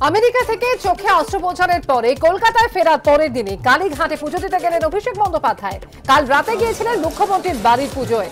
America থেকে চোখে অস্ত্রোপচারের পরে কলকাতায় ফেরার পরের দিনে কালীঘাটে পুজো দিতে গেলেন অভিষেক বন্দ্যোপাধ্যায়। কাল রাতে গিয়েছিলেন মুখ্যমন্ত্রীর বাড়ির পুজোয়।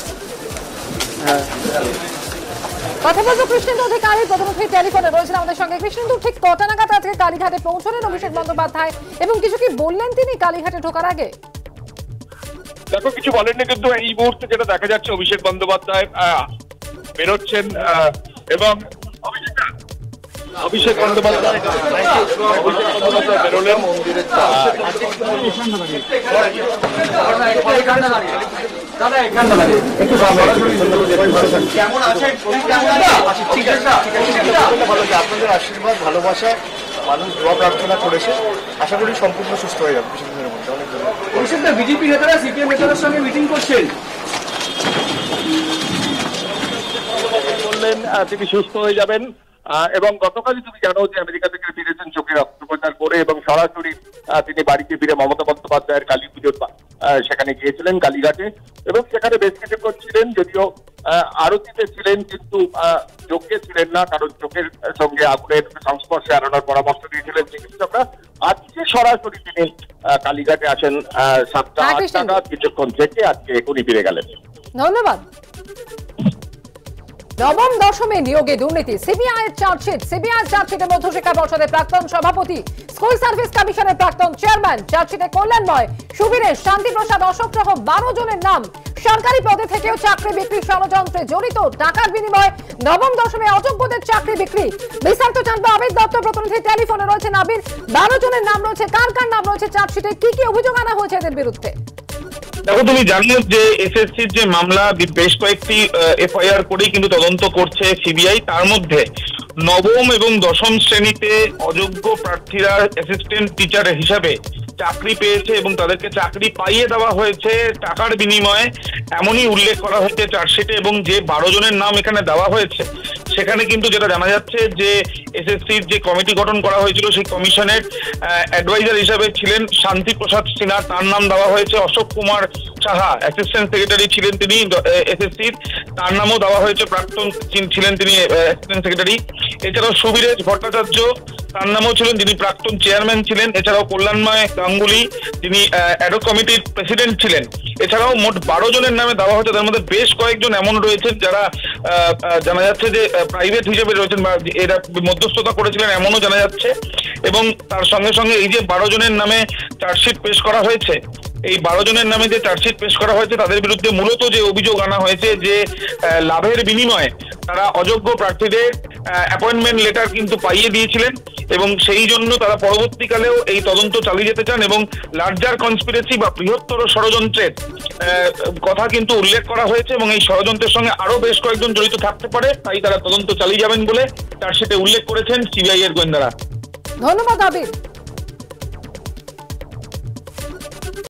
কথা বলবো কৃষ্ণেন্দু অধিকারী, প্রধানমন্ত্রী টেলিফোনে রয়েছেন আমাদের সঙ্গে। কৃষ্ণেন্দু, ঠিক কটা নাগাদ আজকে কালীঘাটে পৌঁছলেন অভিষেক বন্দ্যোপাধ্যায় এবং কিছু কি বললেন তিনি কালীঘাটে ঢোকার আগে? দেখো, কিছু বলেননি, কিন্তু এই মুহূর্তে যেটা দেখা যাচ্ছে অভিষেক বন্দ্যোপাধ্যায় বেরোচ্ছেন এবং অভিষেক বন্দ্যোপাধ্যায় বেরোলেন মন্দিরের। আপনাদের আশীর্বাদ ভালোবাসায় মানুষ দোয়া প্রার্থনা করেছে, আশা করি সম্পূর্ণ সুস্থ হয়ে যাবে কিছুদিনের মধ্যে। অনেক ধন্যবাদ। বিজেপি নেতারা সিপিএম নেতাদের সঙ্গে মিটিং করছেন, বললেন তিনি সুস্থ হয়ে যাবেন। এবং গতকালই তুমি জানো যে আমেরিকা থেকে ফিরেছেন চোখের অস্ত্রোপচার করে এবং সরাসরি তিনি বাড়িতে ফিরে মমতা বন্দ্যোপাধ্যায়ের কালী পুজোর সেখানে গিয়েছিলেন কালীঘাটে এবং সেখানে বেশ কিছুক্ষণ ছিলেন। যদিও আরতিতে ছিলেন কিন্তু যজ্ঞে ছিলেন না, কারণ চোখের সঙ্গে আগুনের সংস্পর্শে আনানোর পরামর্শ দিয়েছিলেন চিকিৎসকরা। আজকে সরাসরি তিনি কালীঘাটে আসেন 7টা 8 নাগাদ, কিছুক্ষণ থেকে আজকে এখনই ফিরে গেলেন। ধন্যবাদ। নবম দশমে নিয়োগে দুর্নীতি, সিবিআইয়ের চার্জশিট। সিবিআইয়ের চার্জশিটে মধ্যশিক্ষা পর্ষদের প্রাক্তন সভাপতি, স্কুল সার্ভিস কমিশনের প্রাক্তন চেয়ারম্যান, চার্জশিটে কল্যাণময়, সুবীরেশ, শান্তিপ্রসাদ, অশোক সহ 12 জনের নাম। সরকারি পদে থেকেও চাকরি বিক্রি ষড়যন্ত্রে জড়িত, টাকার বিনিময়ে নবম দশমে অযোগ্যদের চাকরি বিক্রি। বিস্তারিত জানবো আবির দত্ত, প্রতিনিধি টেলিফোনে রয়েছেন। আবির, 12 জনের নাম রয়েছে, কার কার নাম রয়েছে চার্জশিটে, কি কি অভিযোগ আনা হয়েছে এদের বিরুদ্ধে? দেখো, তুমি জানো যে এসএসসির যে মামলা বেশ কয়েকটি এফআইআর করেই কিন্তু তদন্ত করছে সিবিআই। তার মধ্যে নবম এবং দশম শ্রেণীতে অযোগ্য প্রার্থীরা অ্যাসিস্ট্যান্ট টিচার হিসাবে চাকরি পেয়েছে এবং তাদেরকে চাকরি পাইয়ে দেওয়া হয়েছে টাকার বিনিময়ে, এমনই উল্লেখ করা হয়েছে চার্জশিটে। এবং যে 12 জনের নাম এখানে দেওয়া হয়েছে সেখানে কিন্তু যেটা জানা যাচ্ছে যে এসএসসির যে কমিটি গঠন করা হয়েছিল সেই কমিশনের অ্যাডভাইজার হিসাবে ছিলেন শান্তিপ্রসাদ সিনহা, তার নাম দেওয়া হয়েছে। অশোক কুমার সাহা অ্যাসিস্ট্যান্ট সেক্রেটারি ছিলেন তিনি এসএসসির, তার নামও দেওয়া হয়েছে, প্রাক্তন ছিলেন তিনি অ্যাসিস্ট্যান্ট সেক্রেটারি। এছাড়াও সুবীরেশ ভট্টাচার্য, তার নামও ছিলেন, যিনি প্রাক্তন চেয়ারম্যান ছিলেন। এছাড়াও কল্যাণময় গাঙ্গুলি, তিনি অ্যাডক কমিটির প্রেসিডেন্ট ছিলেন। এছাড়াও মোট 12 জনের নামে দেওয়া হয়েছে। তার মধ্যে বেশ কয়েকজন এমন রয়েছেন যারা জানা যাচ্ছে যে প্রাইভেট হিসেবে রয়েছেন বা এরা মধ্যস্থতা করেছিলেন, এমনও জানা যাচ্ছে। এবং তার সঙ্গে সঙ্গে এই যে 12 জনের নামে চার্জশিট পেশ করা হয়েছে, এই 12 জনের নামে যে চার্জশিট পেশ করা হয়েছে তাদের বিরুদ্ধে মূলত যে অভিযোগ আনা হয়েছে যে লাভের বিনিময়ে তারা অযোগ্য প্রার্থীদের অ্যাপয়েন্টমেন্ট লেটার কিন্তু পাইয়ে দিয়েছিলেন এবং সেই জন্য তারা পরবর্তীকালেও এই তদন্ত চালিয়ে যেতে চান এবং লার্জার কনস্পিরেসি বা বৃহত্তর ষড়যন্ত্রের কথা কিন্তু উল্লেখ করা হয়েছে এবং এই ষড়যন্ত্রের সঙ্গে আরো বেশ কয়েকজন জড়িত থাকতে পারে, তাই তারা তদন্ত চালিয়ে যাবেন বলে চার্জশিটে উল্লেখ করেছেন সিবিআই এর গোয়েন্দারা। ধন্যবাদ আবির।